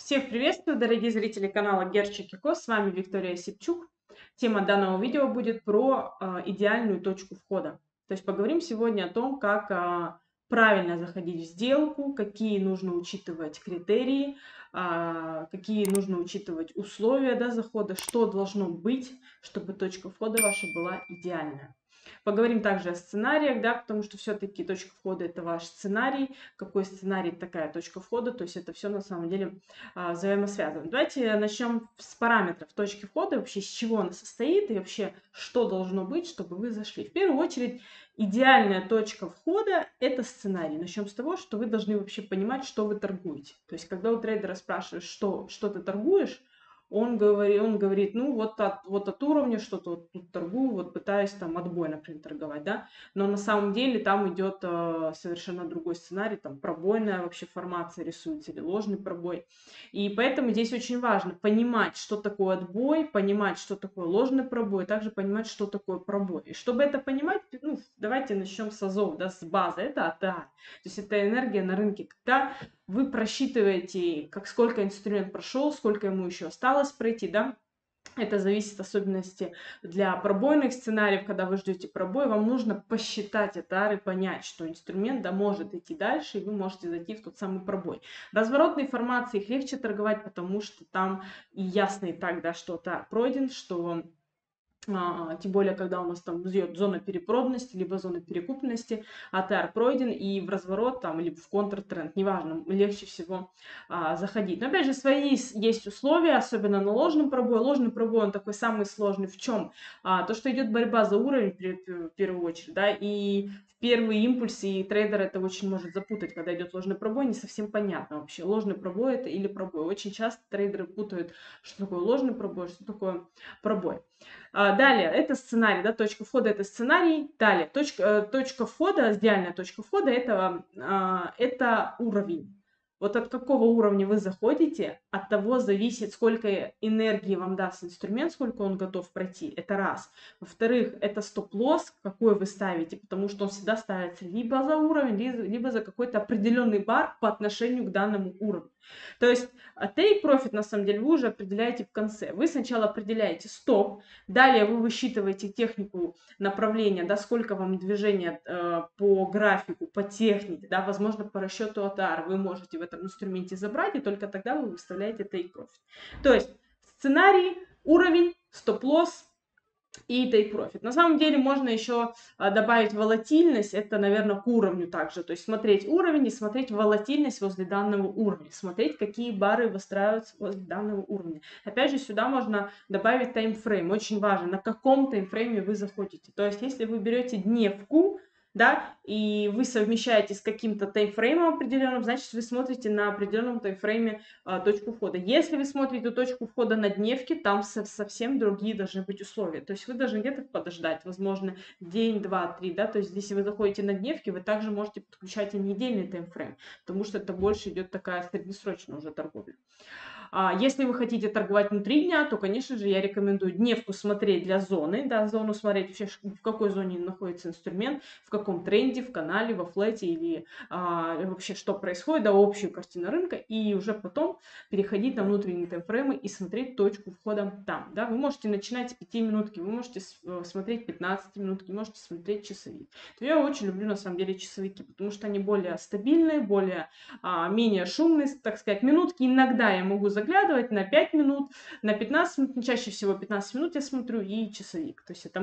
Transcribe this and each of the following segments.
Всех приветствую, дорогие зрители канала Герчик и Ко. С вами Виктория Сипчук. Тема данного видео будет про идеальную точку входа. То есть поговорим сегодня о том, как правильно заходить в сделку, какие нужно учитывать критерии, какие нужно учитывать условия, да, захода, что должно быть, чтобы точка входа ваша была идеальная. Поговорим также о сценариях, да, потому что все-таки точка входа это ваш сценарий. Какой сценарий, такая точка входа, то есть это все на самом деле взаимосвязано. Давайте начнем с параметров точки входа, вообще с чего она состоит и вообще что должно быть, чтобы вы зашли. В первую очередь, идеальная точка входа – это сценарий. Начнем с того, что вы должны вообще понимать, что вы торгуете. То есть, когда у трейдера спрашиваешь, что ты торгуешь, он говорит, ну вот от уровня что-то вот тут торгую, вот пытаюсь там отбой, например, торговать, да, но на самом деле там идет совершенно другой сценарий, там пробойная вообще формация рисуется или ложный пробой. И поэтому здесь очень важно понимать, что такое отбой, понимать, что такое ложный пробой, и также понимать, что такое пробой. И чтобы это понимать, ну, давайте начнем с азов, да, с базы, это АТА. То есть это энергия на рынке, когда вы просчитываете, как сколько инструмент прошел, сколько ему еще осталось пройти, да. Это зависит от особенности для пробойных сценариев, когда вы ждете пробой, вам нужно посчитать это и понять, что инструмент да, может идти дальше, и вы можете зайти в тот самый пробой. Разворотные формации их легче торговать, потому что там и ясно и так, да, что тар пройден, что тем более, когда у нас там идет зона перепроданности, либо зона перекупленности, АТР пройден, и в разворот там, либо в контртренд, неважно, легче всего заходить. Но опять же, свои есть условия, особенно на ложном пробое. Ложный пробой, он такой самый сложный в чем? То, что идет борьба за уровень в первую очередь, да, и в первые импульсы, и трейдер это очень может запутать, когда идет ложный пробой, не совсем понятно вообще, ложный пробой это или пробой. Очень часто трейдеры путают, что такое ложный пробой, что такое пробой. Далее, это сценарий, да, точка входа это сценарий. Далее, точка входа, идеальная точка входа это уровень. Вот от какого уровня вы заходите, от того зависит, сколько энергии вам даст инструмент, сколько он готов пройти. Это раз. Во-вторых, это стоп-лосс, какой вы ставите, потому что он всегда ставится либо за уровень, либо за какой-то определенный бар по отношению к данному уровню. То есть take profit, на самом деле, вы уже определяете в конце. Вы сначала определяете стоп, далее вы высчитываете технику направления, да, сколько вам движения по графику, по технике, да, возможно, по расчету АТАР вы можете в этом инструменте забрать, и только тогда вы выставляете take profit. То есть сценарий, уровень, стоп-лосс, и take profit. На самом деле можно еще добавить волатильность, это, наверное, к уровню также. То есть смотреть уровень и смотреть волатильность возле данного уровня. Смотреть, какие бары выстраиваются возле данного уровня. Опять же, сюда можно добавить таймфрейм. Очень важно, на каком таймфрейме вы заходите. То есть если вы берете дневку, да, и вы совмещаете с каким-то таймфреймом определенным, значит, вы смотрите на определенном таймфрейме точку входа. Если вы смотрите точку входа на дневке, там совсем другие должны быть условия. То есть вы должны где-то подождать, возможно, день, два, три, да, то есть если вы заходите на дневки, вы также можете подключать и недельный таймфрейм, потому что это больше идет такая среднесрочная уже торговля. Если вы хотите торговать внутри дня, то, конечно же, я рекомендую дневку смотреть для зоны, да, зону смотреть вообще, в какой зоне находится инструмент, в каком тренде, в канале, во флете или вообще что происходит, да, общую картину рынка, и уже потом переходить на внутренние таймфреймы и смотреть точку входа там, да. Вы можете начинать с 5 минутки, вы можете смотреть 15 минутки, можете смотреть часовик. То я очень люблю, на самом деле, часовики, потому что они более стабильные, более менее шумные, так сказать, минутки. Иногда я могу заглядывать на 5 минут, на 15 минут, но чаще всего 15 минут я смотрю и часовик. То есть это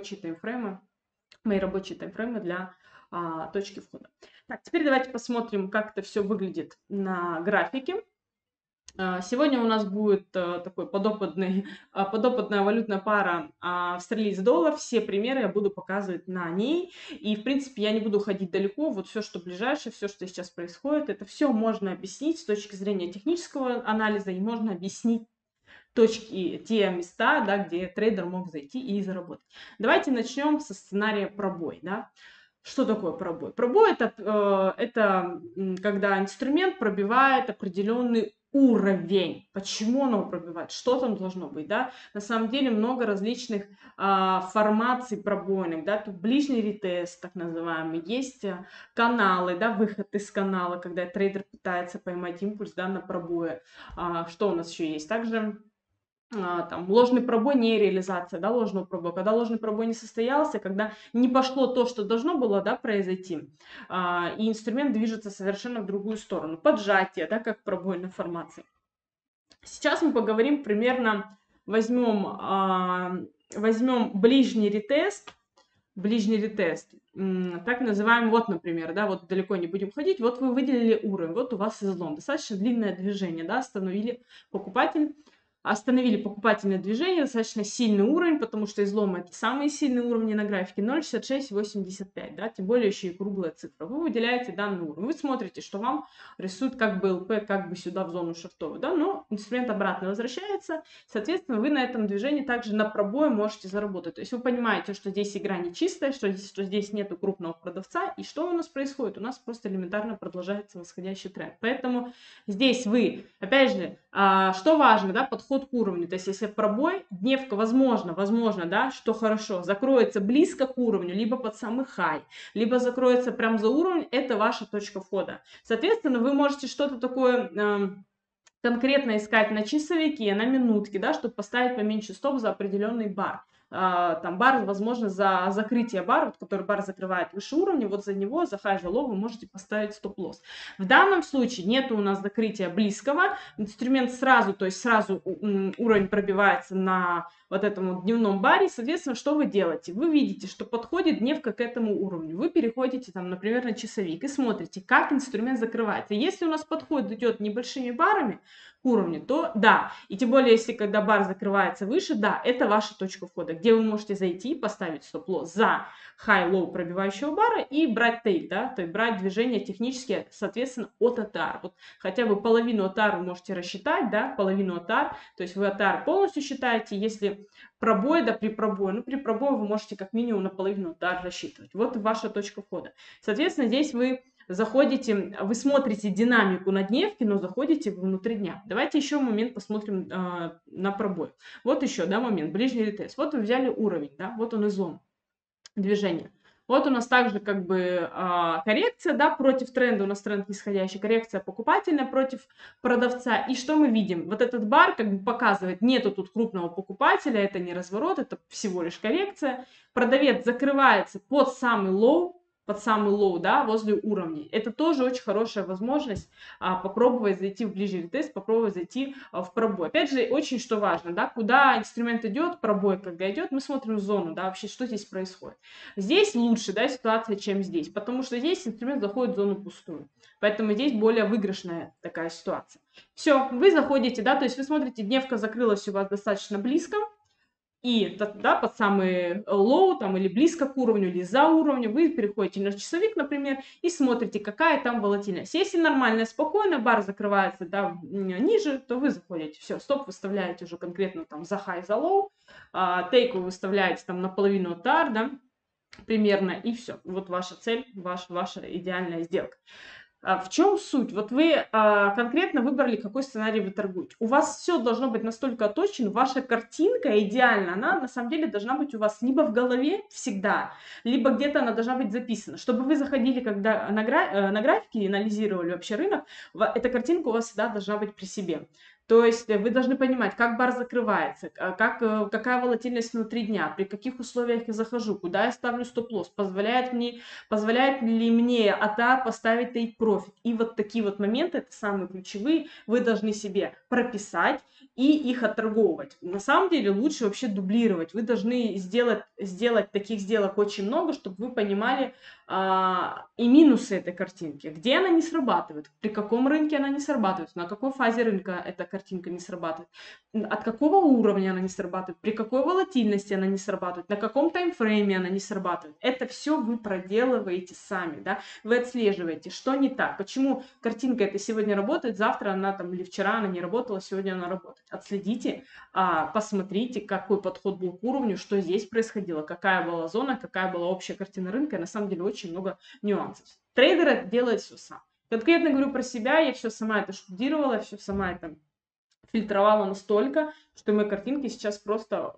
мои рабочие таймфреймы для точки входа. Так, теперь давайте посмотрим, как это все выглядит на графике. Сегодня у нас будет такой подопытная валютная пара австралийский доллар. Все примеры я буду показывать на ней. И, в принципе, я не буду ходить далеко. Вот все, что ближайшее, все, что сейчас происходит, это все можно объяснить с точки зрения технического анализа. И можно объяснить те места, да, где трейдер мог зайти и заработать. Давайте начнем со сценария пробой. Да? Что такое пробой? Пробой это когда инструмент пробивает определенный уровень. Почему оно пробивает? Что там должно быть, да? На самом деле много различных формаций пробойных, да, тут ближний ретест, так называемый, есть каналы, да, выход из канала, когда трейдер пытается поймать импульс, да, на пробое. Что у нас еще есть? Также там ложный пробой, не реализация, да, ложного пробоя, когда ложный пробой не состоялся, когда не пошло то, что должно было, да, произойти, и инструмент движется совершенно в другую сторону, поджатие, да, как в пробойной формации. Сейчас мы поговорим примерно, возьмем ближний ретест, так называемый, вот, например, да, вот далеко не будем ходить, вот вы выделили уровень, вот у вас излом, достаточно длинное движение, да, остановили покупательное движение, достаточно сильный уровень, потому что изломы это самые сильные уровни на графике 0,6685, да, тем более еще и круглая цифра. Вы выделяете данный уровень, вы смотрите, что вам рисует как бы ЛП, как бы сюда в зону шортовую, да, но инструмент обратно возвращается, соответственно, вы на этом движении также на пробое можете заработать. То есть вы понимаете, что здесь игра не чистая, что здесь нету крупного продавца, и что у нас происходит? У нас просто элементарно продолжается восходящий тренд. Поэтому здесь вы, опять же, что важно, да, подход к уровню, то есть если пробой, дневка, возможно, да, что хорошо, закроется близко к уровню, либо под самый хай, либо закроется прям за уровень, это ваша точка входа. Соответственно, вы можете что-то такое конкретно искать на часовике, на минутке, да, чтобы поставить поменьше стоп за определенный бар. Там бар, возможно, за закрытие бара, вот, который бар закрывает выше уровня, вот за него, за хай, за лоу вы можете поставить стоп-лосс. В данном случае нету у нас закрытия близкого, инструмент сразу, то есть сразу уровень пробивается на вот этом вот дневном баре, соответственно, что вы делаете? Вы видите, что подходит дневка к этому уровню, вы переходите там, например, на часовик и смотрите, как инструмент закрывается. Если у нас подход идет небольшими барами к уровню, то да, и тем более, если когда бар закрывается выше, да, это ваша точка входа, где вы можете зайти и поставить стоп-лосс за хай-лоу пробивающего бара и брать тейк, да, то есть брать движение технически, соответственно, от ATR. Вот хотя бы половину ATR вы можете рассчитать, да, половину ATR, то есть вы ATR полностью считаете, если пробой, да, при пробое, ну, при пробое вы можете как минимум на половину ATR рассчитывать. Вот ваша точка входа. Соответственно, здесь вы заходите, вы смотрите динамику на дневке, но заходите внутри дня. Давайте еще момент посмотрим на пробой. Вот еще, да, момент, ближний ретест. Вот вы взяли уровень, да, вот он излом движения. Вот у нас также как бы коррекция, да, против тренда, у нас тренд нисходящий, коррекция покупательная против продавца. И что мы видим? Вот этот бар как бы показывает, нету тут крупного покупателя, это не разворот, это всего лишь коррекция. Продавец закрывается под самый лоу, да, возле уровней. Это тоже очень хорошая возможность попробовать зайти в ближний ретест, попробовать зайти в пробой. Опять же, очень что важно, да, куда инструмент идет, пробой когда идет, мы смотрим зону, да, вообще, что здесь происходит. Здесь лучше, да, ситуация, чем здесь, потому что здесь инструмент заходит в зону пустую. Поэтому здесь более выигрышная такая ситуация. Все, вы заходите, да, то есть вы смотрите, дневка закрылась у вас достаточно близко, и да, под самый лоу там или близко к уровню, или за уровнем, вы переходите на часовик, например, и смотрите, какая там волатильность. Если нормально, спокойно, бар закрывается, да, ниже, то вы заходите. Все, стоп выставляете уже конкретно там за хай, за лоу, тейк вы выставляете там наполовину TAR, да, примерно, и все. Вот ваша цель, ваша идеальная сделка. В чем суть? Вот вы конкретно выбрали, какой сценарий вы торгуете. У вас все должно быть настолько точно, ваша картинка идеальна, она на самом деле должна быть у вас либо в голове всегда, либо где-то она должна быть записана. Чтобы вы заходили, когда на графике и анализировали вообще рынок, эта картинка у вас всегда должна быть при себе. То есть вы должны понимать, как бар закрывается, какая волатильность внутри дня, при каких условиях я захожу, куда я ставлю стоп-лосс, позволяет ли мне ATR поставить take profit. И вот такие вот моменты, это самые ключевые, вы должны себе прописать и их отторговывать. На самом деле лучше вообще дублировать. Вы должны сделать таких сделок очень много, чтобы вы понимали и минусы этой картинки. Где она не срабатывает, при каком рынке она не срабатывает, на какой фазе рынка эта картинка не срабатывает, от какого уровня она не срабатывает, при какой волатильности она не срабатывает, на каком таймфрейме она не срабатывает. Это все вы проделываете сами, да, вы отслеживаете, что не так, почему картинка эта сегодня работает, завтра она там или вчера она не работала, сегодня она работает. Отследите, посмотрите, какой подход был к уровню, что здесь происходило, какая была зона, какая была общая картина рынка. И на самом деле очень много нюансов. Трейдер делает все сам. Конкретно говорю про себя, я все сама это штудировала, все сама это фильтровала настолько, что мои картинки сейчас просто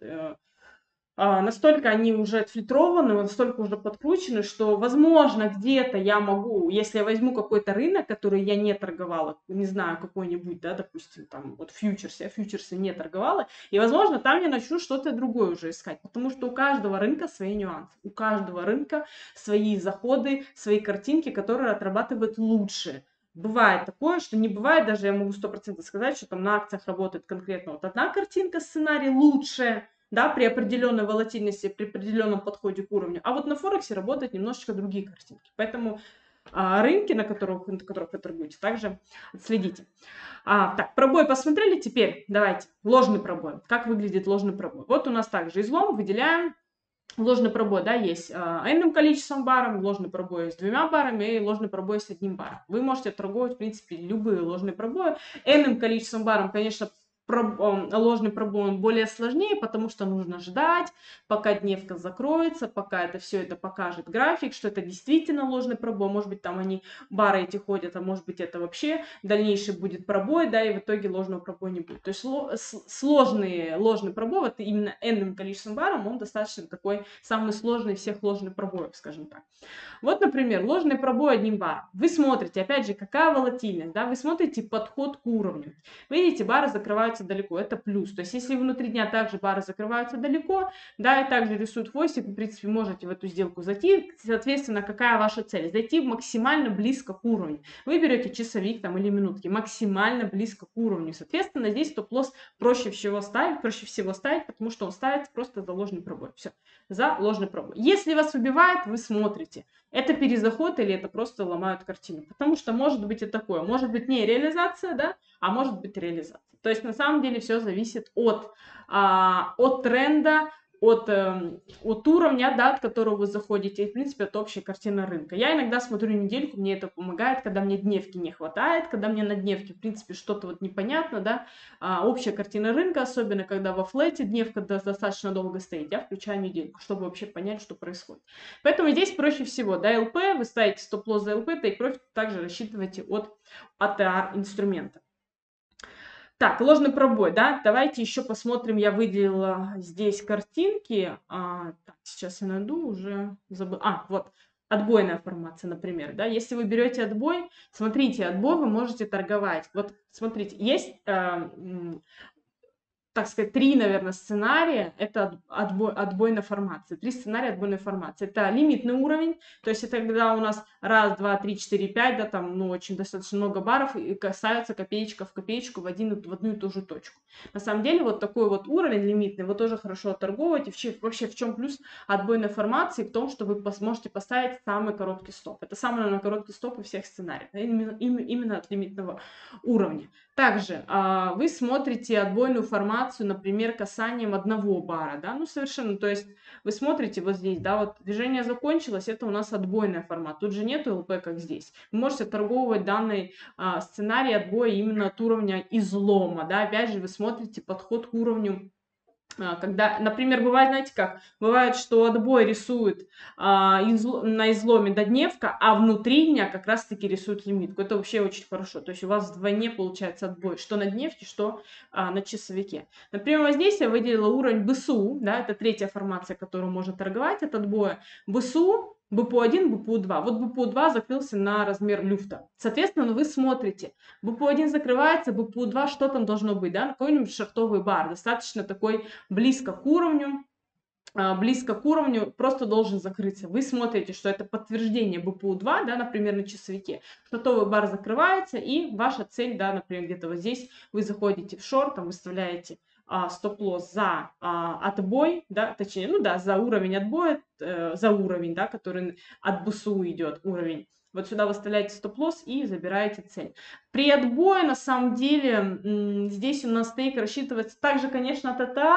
настолько они уже отфильтрованы, настолько уже подкручены, что, возможно, где-то я могу, если я возьму какой-то рынок, который я не торговала, не знаю, какой-нибудь, да, допустим, там, вот фьючерсы, я фьючерсы не торговала, и, возможно, там я начну что-то другое уже искать, потому что у каждого рынка свои нюансы, у каждого рынка свои заходы, свои картинки, которые отрабатывают лучше. Бывает такое, что не бывает, даже я могу 100% сказать, что там на акциях работает конкретно вот одна картинка, сценарий лучше, да, при определенной волатильности, при определенном подходе к уровню. А вот на Форексе работают немножечко другие картинки. Поэтому рынки, на которых вы торгуете, также отследите. Так, пробой посмотрели, теперь давайте, ложный пробой. Как выглядит ложный пробой? Вот у нас также излом, выделяем. Ложный пробой, да, есть n количеством баром, ложный пробой с 2 барами и ложный пробой с 1 баром. Вы можете торговать, в принципе, любые ложные пробои. n количеством баром, конечно, ложный пробой он более сложнее, потому что нужно ждать, пока дневка закроется, пока это все это покажет график, что это действительно ложный пробой. Может быть, там они бары эти ходят, а может быть, это вообще дальнейший будет пробой, да, и в итоге ложного пробоя не будет. То есть ложный пробой, вот именно n количеством баром, он достаточно такой самый сложный из всех ложных пробоев, скажем так. Вот, например, ложный пробой 1 бар. Вы смотрите, опять же, какая волатильность, да, вы смотрите подход к уровню. Видите, бары закрываются далеко, это плюс. То есть, если внутри дня также бары закрываются далеко, да, и также рисуют хвостик, вы, в принципе, можете в эту сделку зайти. Соответственно, какая ваша цель? Зайти максимально близко к уровню. Вы берете часовик там или минутки, максимально близко к уровню. Соответственно, здесь стоп-лосс проще всего ставить, потому что он ставится просто за ложный пробой. Все, за ложный пробой. Если вас убивает, вы смотрите. Это перезаход или это просто ломают картину. Потому что может быть и такое. Может быть не реализация, да, а может быть реализация. То есть на самом деле все зависит от тренда, от уровня, да, от которого вы заходите, и, в принципе, от общей картины рынка. Я иногда смотрю недельку, мне это помогает, когда мне дневки не хватает, когда мне на дневке, в принципе, что-то вот непонятно, да, общая картина рынка, особенно когда во флете дневка достаточно долго стоит, я включаю недельку, чтобы вообще понять, что происходит. Поэтому здесь проще всего, да, ЛП, вы ставите стоп-лосс за ЛП, take profit также рассчитываете от ATR инструмента. Так, ложный пробой, да, давайте еще посмотрим, я выделила здесь картинки, так, сейчас я найду, уже забыл, вот, отбойная формация, например, да, если вы берете отбой, смотрите, отбой вы можете торговать, вот, смотрите, есть так сказать, 3, наверное, сценария, это отбойной формации. 3 сценария отбойной формации. Это лимитный уровень, то есть это когда у нас 1, 2, 3, 4, 5, да, там, ну, очень достаточно много баров и касаются копеечка в копеечку в одну и ту же точку. На самом деле, вот такой вот уровень лимитный, вы тоже хорошо торговать. И вообще, в чем плюс отбойной формации? В том, что вы сможете поставить самый короткий стоп. Это самый, наверное, короткий стоп у всех сценариев, именно от лимитного уровня. Также вы смотрите отбойную формацию, например, касанием 1 бара, да, ну совершенно, то есть вы смотрите вот здесь, да, вот движение закончилось, это у нас отбойная формат, тут же нету ЛП, как здесь. Вы можете торговать данный сценарий отбоя именно от уровня излома, да, опять же вы смотрите подход к уровню. Когда, например, бывает, знаете как, бывает, что отбой рисует на изломе до дневка, а внутри дня как раз-таки рисует лимитку. Это вообще очень хорошо. То есть у вас вдвойне получается отбой, что на дневке, что на часовике. Например, вот здесь я выделила уровень БСУ, да, это 3-я формация, которую можно торговать от отбоя. БСУ, БПУ-1, БПУ-2. Вот БПУ-2 закрылся на размер люфта. Соответственно, вы смотрите, БПУ-1 закрывается, БПУ-2, что там должно быть, да, какой-нибудь шортовый бар, достаточно такой близко к уровню, просто должен закрыться. Вы смотрите, что это подтверждение БПУ-2, да, например, на часовике. Шортовый бар закрывается, и ваша цель, да, например, где-то вот здесь вы заходите в шорт, там выставляете стоп-лосс за отбой, да, точнее, ну да, за уровень отбоя, за уровень, да, который от БСУ идет уровень. Вот сюда выставляете стоп-лосс и забираете цель. При отбое, на самом деле, здесь у нас стейк рассчитывается также, конечно, от ATR,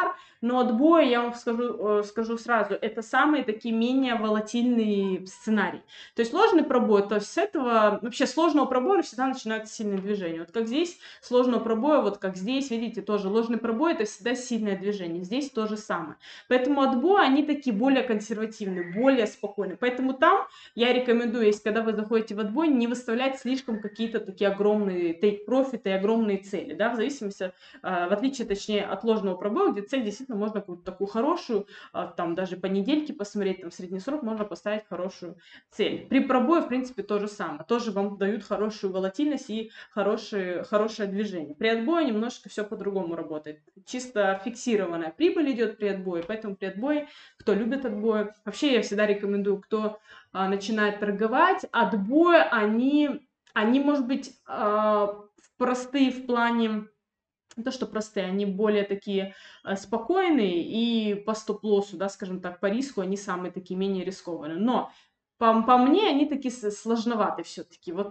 Но отбой, я вам скажу сразу, это самые такие менее волатильные сценарии. То есть ложный пробой, то есть с этого, вообще сложного пробоя всегда начинаются сильные движения. Вот как здесь сложного пробоя, вот как здесь, видите, тоже ложный пробой, это всегда сильное движение. Здесь то же самое. Поэтому отбои, они такие более консервативные, более спокойные. Поэтому там я рекомендую, если когда вы заходите в отбой, не выставлять слишком какие-то такие огромные take-профиты и огромные цели, да, в зависимости, в отличие, точнее, от ложного пробоя, где цель действительно можно какую-то такую хорошую, там даже по недельке посмотреть, там средний срок можно поставить хорошую цель. При пробое, в принципе, то же самое. Тоже вам дают хорошую волатильность и хорошее движение. При отбое немножко все по-другому работает. Чисто фиксированная прибыль идет при отбое, поэтому при отбое, кто любит отбой, вообще я всегда рекомендую, кто начинает торговать, отбои, они, может быть, простые в плане, не то что простые, они более такие спокойные, и по стоп-лоссу, да, скажем так, по риску они самые такие менее рискованные. Но по мне они такие сложноваты все-таки. Вот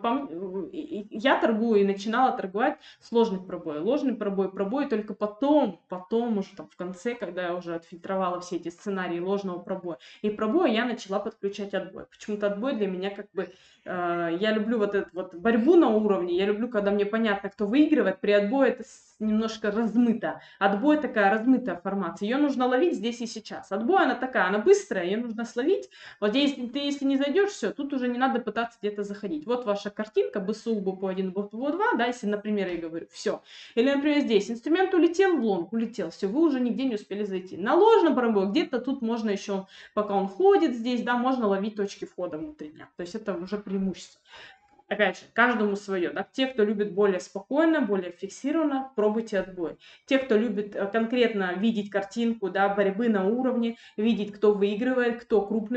я торгую и начинала торговать сложных пробоев. Ложный пробой только потом уже там в конце, когда я уже отфильтровала все эти сценарии ложного пробоя. И пробоя я начала подключать отбой. Почему-то отбой для меня как бы... я люблю вот эту вот борьбу на уровне, я люблю, когда мне понятно, кто выигрывает. При отбое это немножко размыто. Отбой такая размытая формация. Ее нужно ловить здесь и сейчас. Отбой она такая, она быстрая, ее нужно словить. Вот здесь если не зайдешь, все, тут уже не надо пытаться где-то заходить. Вот ваша картинка, БСУ, БП1, БП2, да, если, например, я говорю, все. Или, например, здесь инструмент улетел в лонг, улетел, все, вы уже нигде не успели зайти. На ложном пробое где-то тут можно еще, пока он ходит здесь, да, можно ловить точки входа внутри дня. То есть это уже преимущество. Опять же, каждому свое. Да? Те, кто любит более спокойно, более фиксированно, пробуйте отбой. Те, кто любит конкретно видеть картинку, да, борьбы на уровне, видеть, кто выигрывает, кто крупный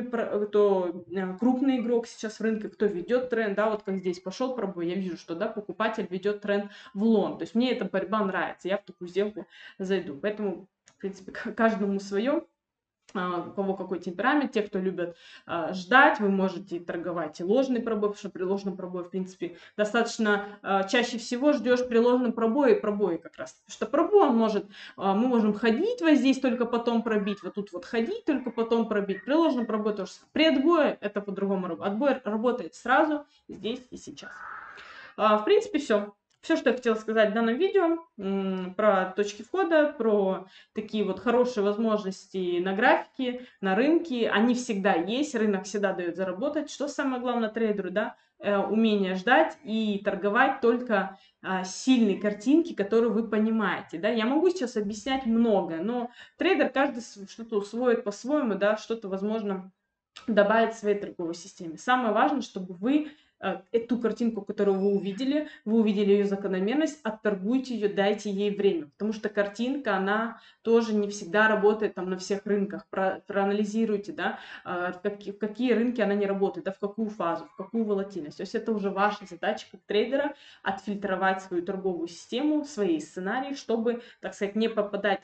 игрок сейчас в рынке, кто ведет тренд, да, вот как здесь пошел пробой, я вижу, что, да, покупатель ведет тренд в лонг. То есть мне эта борьба нравится, я в такую сделку зайду. Поэтому, в принципе, каждому свое. У кого какой темперамент, те, кто любят ждать, вы можете торговать и ложный пробой, потому что при ложном пробое, в принципе, достаточно чаще всего ждешь при ложном пробое как раз. Потому что пробой мы можем ходить вот здесь, только потом пробить, вот тут вот ходить, только потом пробить. При ложном пробое тоже. При отбое это по-другому работает. Отбой работает сразу, здесь и сейчас. В принципе, все. Все, что я хотела сказать в данном видео про точки входа, про такие вот хорошие возможности на графике, на рынке. Они всегда есть, рынок всегда дает заработать. Что самое главное трейдеру, да? Умение ждать и торговать только сильные картинки, которые вы понимаете, да. Я могу сейчас объяснять много, но трейдер каждый что-то усвоит по-своему, да, что-то, возможно, добавить в своей торговой системе. Самое важное, чтобы вы эту картинку, которую вы увидели ее закономерность, отторгуйте ее, дайте ей время. Потому что картинка, она тоже не всегда работает там на всех рынках. Проанализируйте, да, в какие рынки она не работает, да, в какую фазу, в какую волатильность. То есть это уже ваша задача как трейдера отфильтровать свою торговую систему, свои сценарии, чтобы, так сказать, не попадать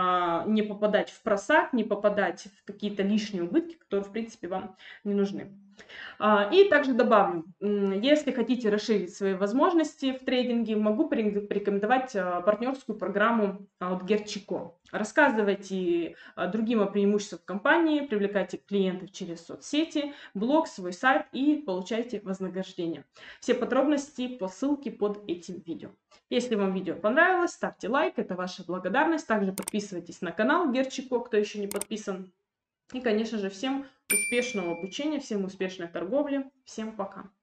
в просак, не попадать в какие-то лишние убытки, которые, в принципе, вам не нужны. И также добавлю, если хотите расширить свои возможности в трейдинге, могу порекомендовать партнерскую программу от Герчико. Рассказывайте другим о преимуществах компании, привлекайте клиентов через соцсети, блог, свой сайт и получайте вознаграждение. Все подробности по ссылке под этим видео. Если вам видео понравилось, ставьте лайк, это ваша благодарность. Также подписывайтесь на канал Герчико, кто еще не подписан. И, конечно же, всем успешного обучения, всем успешной торговли. Всем пока.